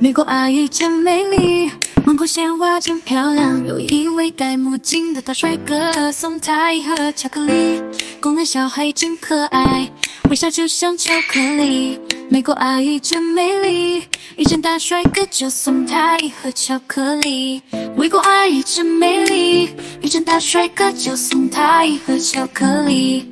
美国阿姨真美丽，芒果鲜花真漂亮，有一位戴墨镜的大帅哥送她一盒巧克力。公园小孩真可爱，微笑就像巧克力。美国阿姨真美丽，遇见大帅哥就送她一盒巧克力。美国阿姨真美丽，遇见大帅哥就送她一盒巧克力。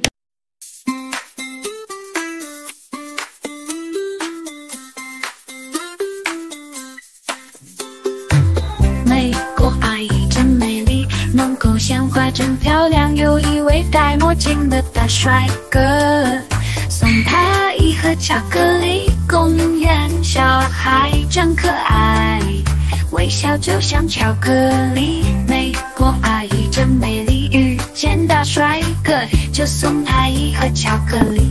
美国阿姨真美丽，门口鲜花真漂亮，有一位戴墨镜的大帅哥送她一盒巧克力。公园小孩真可爱，微笑就像巧克力。美国阿姨真美丽，遇见大帅哥就送她一盒巧克力。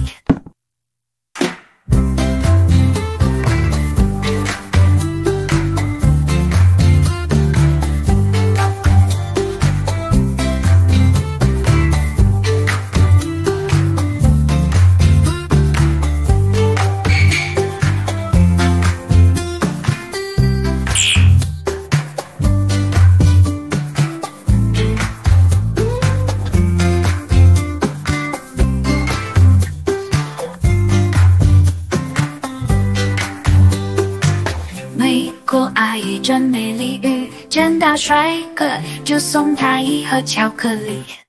美国阿姨真美丽，遇见大帅哥就送她一盒巧克力。